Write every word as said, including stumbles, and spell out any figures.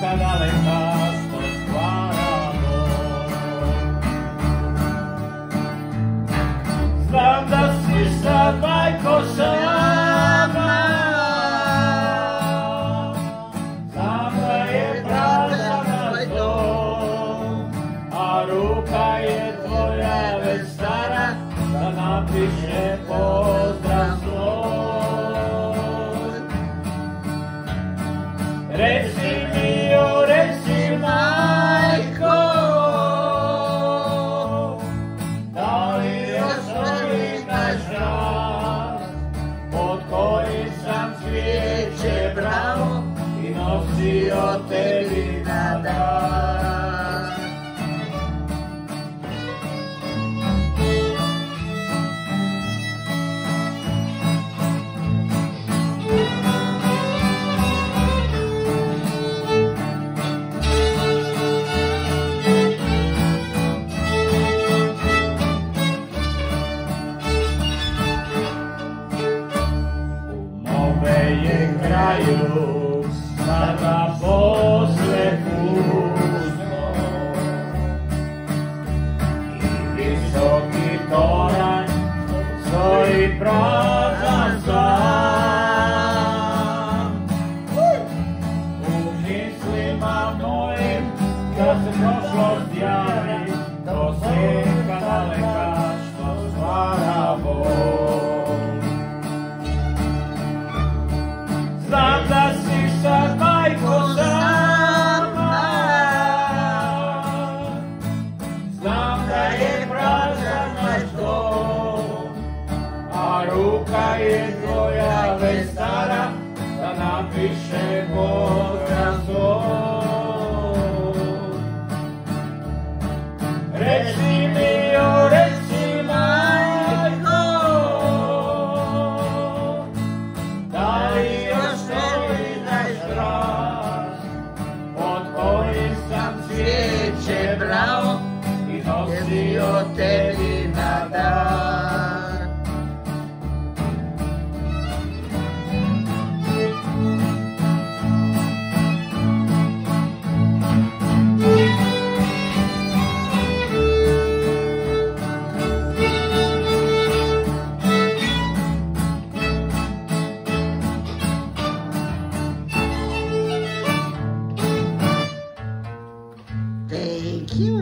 svijetka daleka što stvaramo. Znam da si sad, majko, sama, znam da je prazan naš dom, a ruka je tvoja već stara da napiše pozdrav svoj. Reci mi, o reci, majko, da li još volim naš grad, pod koji sam cvijeće brao i nosio tebi na dan. Je kraju sada posle puno i visoki toranj stoji prazan sam. U mislima mojim da se prošlost javi do svijetka daleka što stvara bol. Znam da si sad, majko, sama, znam da je prazan naš dom, a ruka je tvoja već stara da napiše pozdrav svoj. Reci mi, o reci, majko, da li cvijeće brao i nosio tebi na dan. Thank you.